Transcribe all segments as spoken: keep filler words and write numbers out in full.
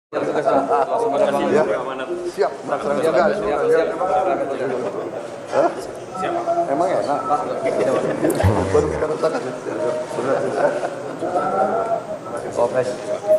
Ya, siap, laksanakan tugas. Hah? Emang enak? Baru sekarang tangan. Kopres.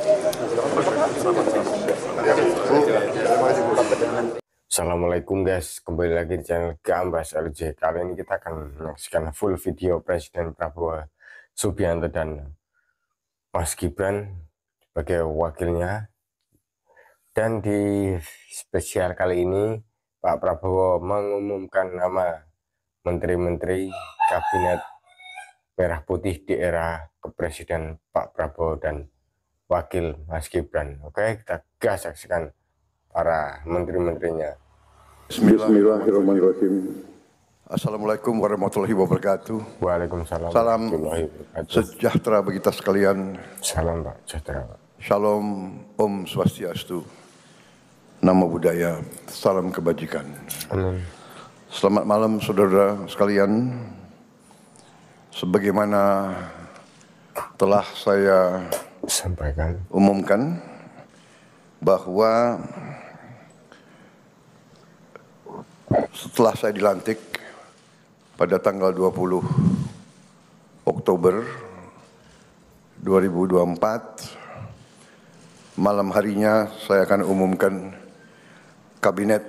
Assalamualaikum guys, kembali lagi di channel Gambas L J. Kali ini kita akan menyaksikan full video Presiden Prabowo Subianto dan Mas Gibran sebagai wakilnya. Dan di spesial kali ini Pak Prabowo mengumumkan nama menteri-menteri kabinet merah putih di era kepresiden Pak Prabowo dan wakil Mas Gibran. Oke, kita gas saksikan para menteri-menterinya. Bismillahirrahmanirrahim. Assalamualaikum warahmatullahi wabarakatuh. Waalaikumsalam. Salam sejahtera bagi kita sekalian. Salam Pak, sejahtera Pak. Shalom, Om Swastiastu, Namo Buddhaya, salam kebajikan. Amin. Selamat malam saudara sekalian. Sebagaimana telah saya Sampaikan umumkan bahwa setelah saya dilantik pada tanggal dua puluh Oktober dua ribu dua puluh empat, malam harinya saya akan umumkan Kabinet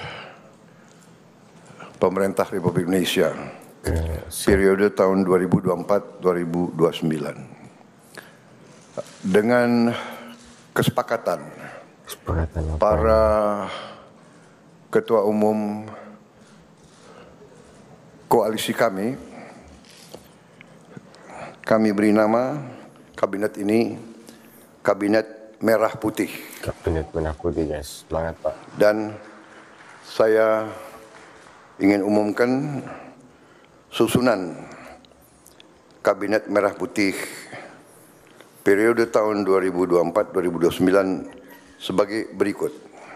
Pemerintah Republik Indonesia periode tahun dua ribu dua puluh empat sampai dua ribu dua puluh sembilan dengan kesepakatan para ketua umum koalisi kami. Kami beri nama kabinet ini Kabinet Merah Putih. Kabinet Merah Putih, guys. Semangat Pak. Dan saya ingin umumkan susunan Kabinet Merah Putih periode tahun dua ribu dua puluh empat sampai dua ribu dua puluh sembilan sebagai berikut.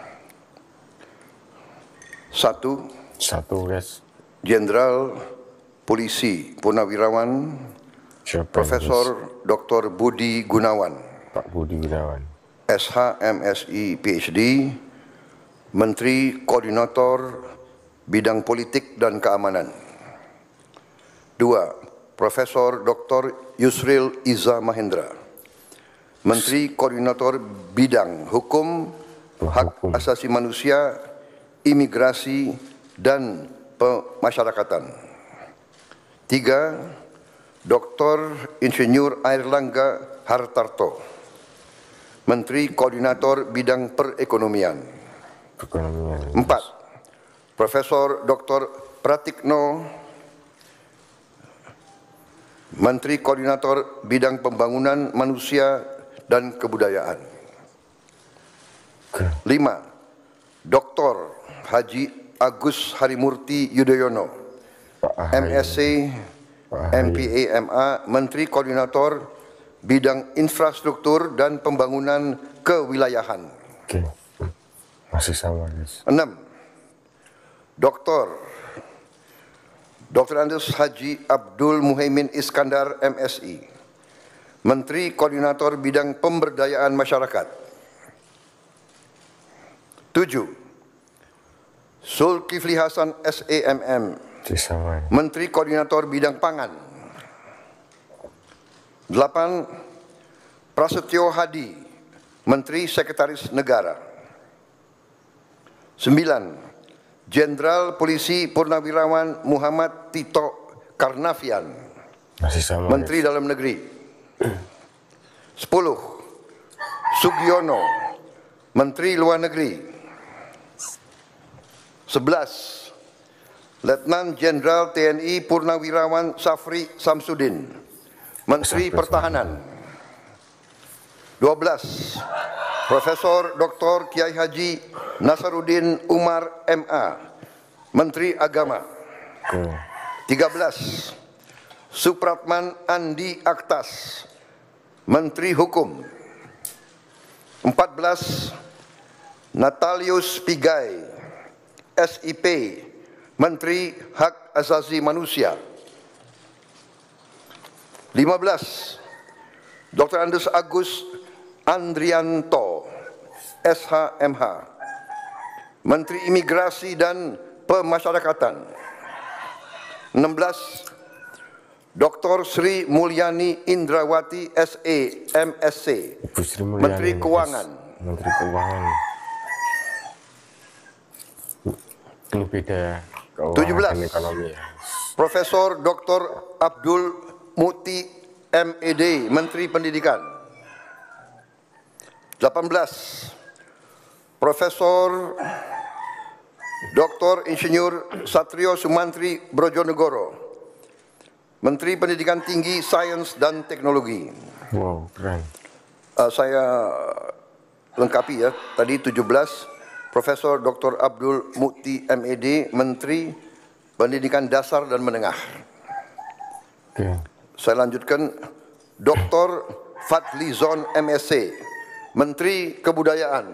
Satu, Satu, guys. Jenderal Polisi Purnawirawan Siapa Profesor Doktor Budi Gunawan, Pak Budi Gunawan, S H M Si P H D, Menteri Koordinator Bidang Politik dan Keamanan. Dua, Profesor Doktor Yusril Iza Mahendra, Menteri Koordinator Bidang Hukum, Hak Asasi Manusia, Imigrasi, dan Pemasyarakatan. Tiga, Doktor Insinyur Airlangga Hartarto, Menteri Koordinator Bidang Perekonomian. Perekonomian. Empat, Profesor Doktor Pratikno, Menteri Koordinator Bidang Pembangunan Manusia dan Kebudayaan. Lima, Doktor Haji Agus Harimurti Yudhoyono, M Si, M P A M A, Menteri Koordinator Bidang Infrastruktur dan Pembangunan Kewilayahan. Oke, masih sama, guys. Enam, Doktor Doktor Andes Haji Abdul Muhaimin Iskandar M Si, Menteri Koordinator Bidang Pemberdayaan Masyarakat. Tujuh, Zulkifli Hasan S A M M, Menteri Koordinator Bidang Pangan. Delapan, Prasetyo Hadi, Menteri Sekretaris Negara. Sembilan, Jenderal Polisi Purnawirawan Muhammad Tito Karnavian, masih sama, Menteri guys. Dalam Negeri. Sepuluh, Sugiono, Menteri Luar Negeri. Sebelas, Letnan Jenderal T N I Purnawirawan Safri Samsudin, Menteri Pertahanan. Dua belas, Profesor Doktor Kiai Haji Nasaruddin Umar M A, Menteri Agama. Tiga belas, Supratman Andi Aktas, Menteri Hukum. Empat belas, Natalius Pigai, S I P, Menteri Hak Asasi Manusia. Lima belas, Doktor Andes Agus Andrianto, S H M H. Menteri Imigrasi dan Pemasyarakatan. enam belas. Doktor Sri Mulyani Indrawati S A M S C. Menteri Keuangan. Menteri Keuangan. Ini beda keuangan tujuh belas. dan ekonomi. Profesor Doktor Abdul Muti M E D, Menteri Pendidikan. delapan belas. Profesor Doktor Insinyur Satrio Sumantri Brojonegoro, Menteri Pendidikan Tinggi, Sains dan Teknologi. Wow, keren. Uh, saya lengkapi ya, tadi tujuh belas. Profesor Doktor Abdul Muti M E D, Menteri Pendidikan Dasar dan Menengah. Oke. Saya lanjutkan, Doktor Fadlizon M S C, Menteri Kebudayaan.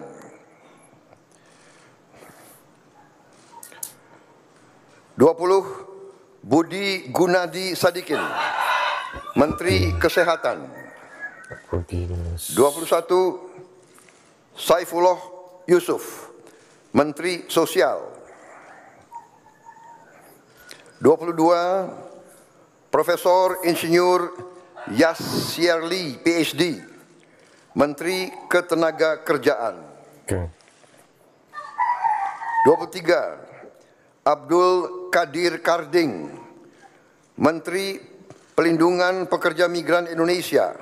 dua puluh. Budi Gunadi Sadikin, Menteri Kesehatan. dua puluh satu. Saifullah Yusuf, Menteri Sosial. dua puluh dua. Profesor Insinyur Yasyarli P H D, Menteri Ketenagakerjaan. Okay. dua puluh tiga. Abdul Kadir Karding, Menteri Pelindungan Pekerja Migran Indonesia,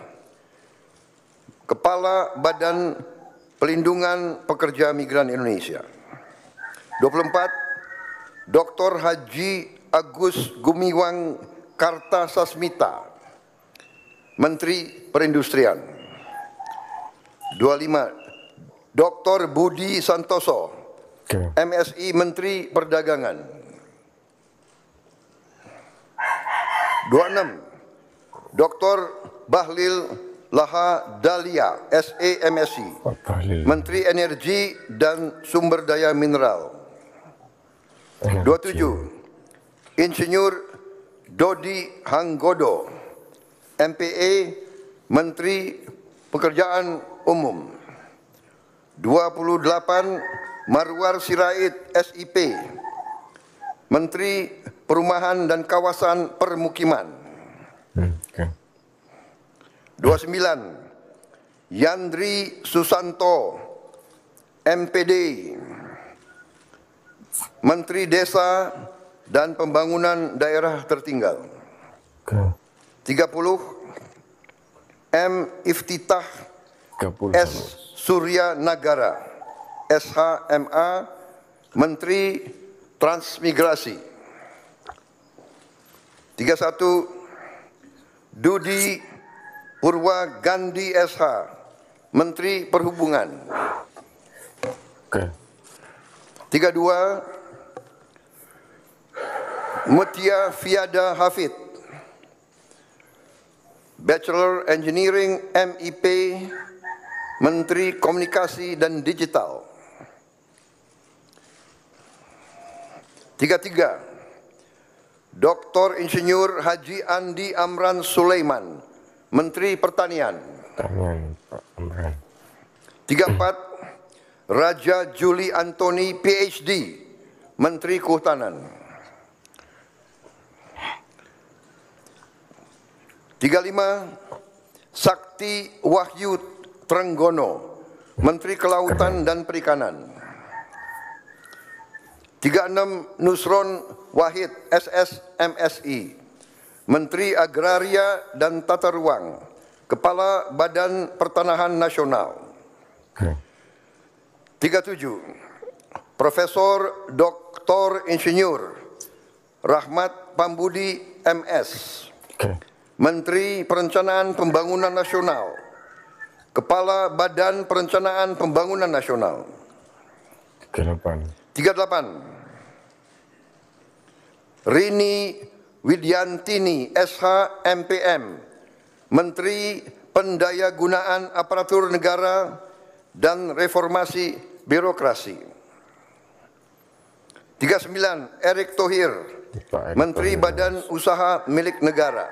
Kepala Badan Pelindungan Pekerja Migran Indonesia. dua puluh empat. Doktor Haji Agus Gumiwang Kartasasmita, Menteri Perindustrian. dua puluh lima. Doktor Budi Santoso, Okay. M S I, Menteri Perdagangan. dua puluh enam. Doktor Bahlil Laha Dalia, S A M S I, Menteri Energi dan Sumber Daya Mineral. dua puluh tujuh. Insinyur Dodi Hanggodo, M P A, Menteri Pekerjaan Umum. dua puluh delapan. Marwar Sirait S I P, Menteri Perumahan dan Kawasan Permukiman. Okay. dua puluh sembilan. Yandri Susanto, M P D, Menteri Desa dan Pembangunan Daerah Tertinggal. Okay. tiga puluh. M. Iftitah S. Surya Nagara, S H M A, Menteri Transmigrasi. tiga puluh satu. Dudi Purwa Gandhi S H, Menteri Perhubungan. Okay. tiga puluh dua. Mutia Fiada Hafid, Bachelor Engineering M I P, Menteri Komunikasi dan Digital. tiga puluh tiga. Doktor Insinyur Haji Andi Amran Sulaiman, Menteri Pertanian. Pertanian, Pak Amran. tiga puluh empat. Raja Juli Antoni P H D, Menteri Kehutanan. tiga puluh lima. Sakti Wahyu Trenggono, Menteri Kelautan dan Perikanan. tiga puluh enam. Nusron Wahid S S M S I, Menteri Agraria dan Tata Ruang, Kepala Badan Pertanahan Nasional. Okay. tiga puluh tujuh. Profesor Doktor Insinyur Rahmat Pambudi M S, Okay. Menteri Perencanaan Pembangunan Nasional, Kepala Badan Perencanaan Pembangunan Nasional. tiga puluh delapan. tiga puluh delapan. Rini Widyantini S H M P M, Menteri Pendayagunaan Aparatur Negara dan Reformasi Birokrasi. tiga puluh sembilan. Erick Thohir, Pak Erick Menteri Thohir. Badan Usaha Milik Negara.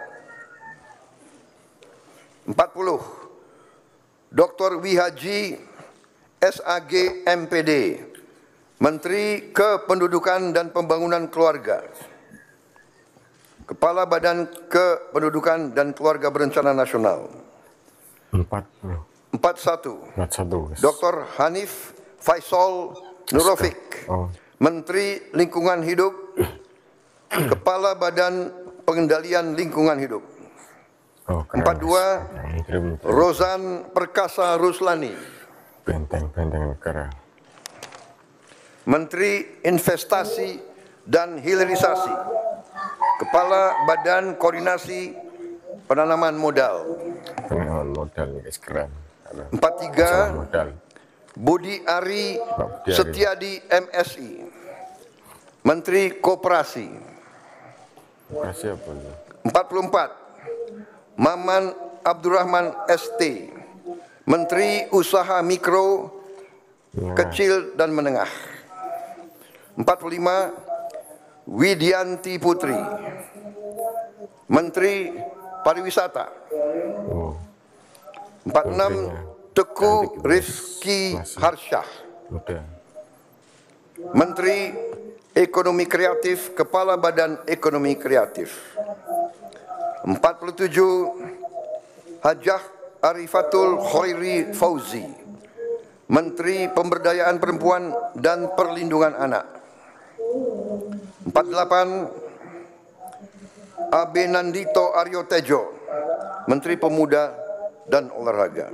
empat puluh. Doktor Wihaji S A G M P D, Menteri Kependudukan dan Pembangunan Keluarga, Kepala Badan Kependudukan dan Keluarga Berencana Nasional. Empat. Empat satu. Empat satu. Doktor Hanif Faisal Nurofik, Oh. Menteri Lingkungan Hidup, Kepala Badan Pengendalian Lingkungan Hidup. Oh, keren, Empat dua. Menteri, Menteri. Rozan Perkasa Ruslani, Benteng-benteng negara. Menteri Investasi dan Hilirisasi, Kepala Badan Koordinasi Penanaman Modal. Penanaman modal guys, keren. Empat tiga. Modal. Budi Ari Budi Ari. Setiadi M S I, Menteri Koperasi. Kasih apa nih? Empat puluh empat. Maman Abdurrahman S T, Menteri Usaha Mikro, Menengah. Kecil dan Menengah. Empat puluh lima. Widianti Putri, Menteri Pariwisata. Oh. Empat puluh enam. Teku Cantik, Rizky masih. Harsyah, Muda. Menteri Ekonomi Kreatif, Kepala Badan Ekonomi Kreatif. Empat puluh tujuh. Hajah Arifatul Khairi Fauzi, Menteri Pemberdayaan Perempuan dan Perlindungan Anak. Empat puluh delapan. Abenandito Aryo Tejo, Menteri Pemuda dan Olahraga.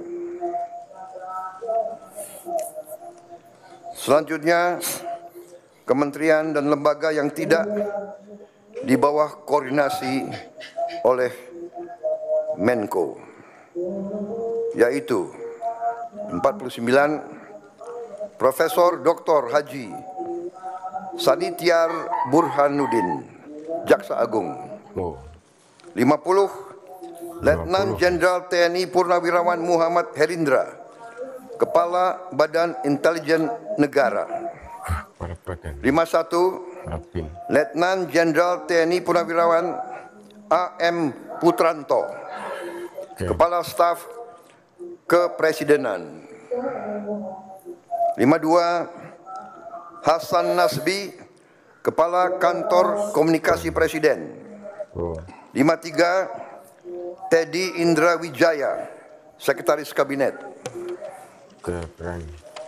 Selanjutnya, kementerian dan lembaga yang tidak di bawah koordinasi oleh Menko, yaitu empat puluh sembilan. Profesor Doktor Haji Sanitiar Burhanuddin, Jaksa Agung. Oh. lima puluh. Letnan Jenderal T N I Purnawirawan Muhammad Herindra, Kepala Badan Intelijen Negara. Kepala Badan. lima puluh satu. Rapin. Letnan Jenderal T N I Purnawirawan A M Putranto, Oke. Kepala Staf Kepresidenan. lima puluh dua. Hasan Nasbi, Kepala Kantor Komunikasi Presiden. Oh. lima puluh tiga. Teddy Indra Wijaya, Sekretaris Kabinet. Keren.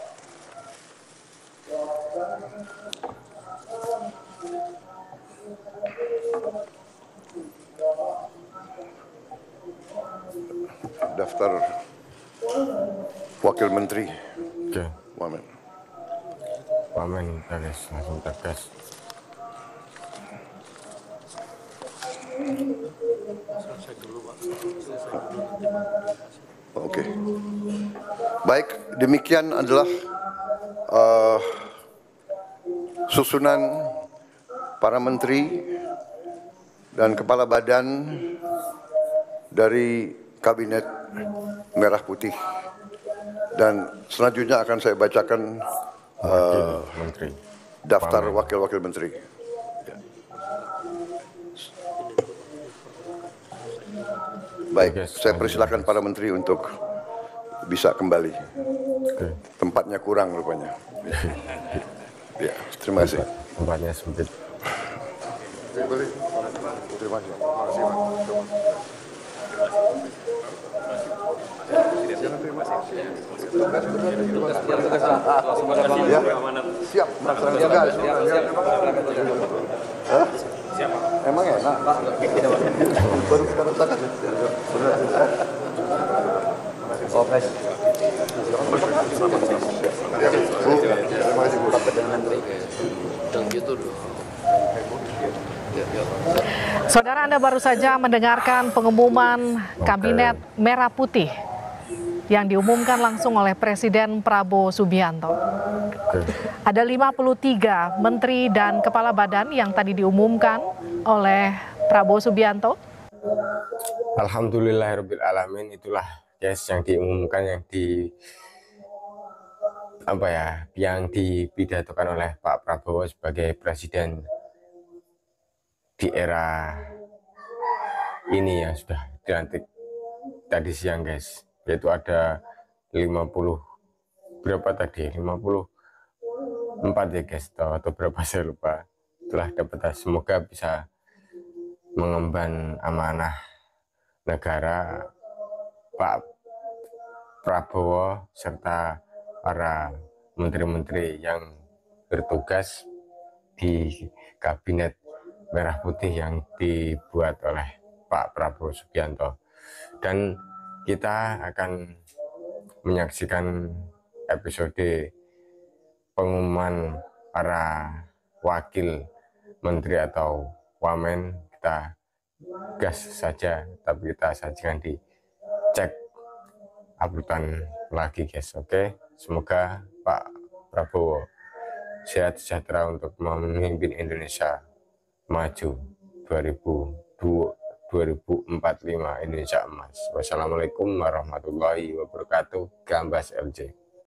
Daftar Wakil Menteri. Oke. Wamen. Pamen guys, langsung tegas. Oke. Baik, demikian adalah uh, susunan para menteri dan kepala badan dari Kabinet Merah Putih. Dan selanjutnya akan saya bacakan uh, Menteri. daftar Pamen. wakil-wakil menteri. Baik, Oke, saya persilakan para menteri untuk bisa kembali. Oke. Tempatnya kurang rupanya. Ya, terima kasih. Tempatnya sempit. Terima kasih. Ya, siap. Melaksanakan tugas. Hah? Emang enak. Baru sekarang tangan. Oh, Pres. Bu, terima kasih Bu. Saudara, Anda baru saja mendengarkan pengumuman Kabinet Merah Putih yang diumumkan langsung oleh Presiden Prabowo Subianto. Oke. Ada lima puluh tiga menteri dan kepala badan yang tadi diumumkan oleh Prabowo Subianto. Alhamdulillahirabbil alamin, itulah guys yang diumumkan, yang di apa ya, yang dipidatokan oleh Pak Prabowo sebagai presiden di era ini yang sudah dilantik tadi siang guys, yaitu ada lima puluh berapa tadi, lima puluh empat ya guys, atau, atau berapa saya lupa. Itulah dapat, semoga bisa mengemban amanah negara Pak Prabowo serta para menteri-menteri yang bertugas di Kabinet Merah Putih yang dibuat oleh Pak Prabowo Subianto. Dan kita akan menyaksikan episode pengumuman para wakil menteri atau wamen. Kita gas saja, tapi kita sajikan di cek uploadan lagi guys. Oke, semoga Pak Prabowo sehat sejahtera untuk memimpin Indonesia maju dua ribu empat puluh lima, Indonesia emas. Wassalamualaikum warahmatullahi wabarakatuh. Gambas L J.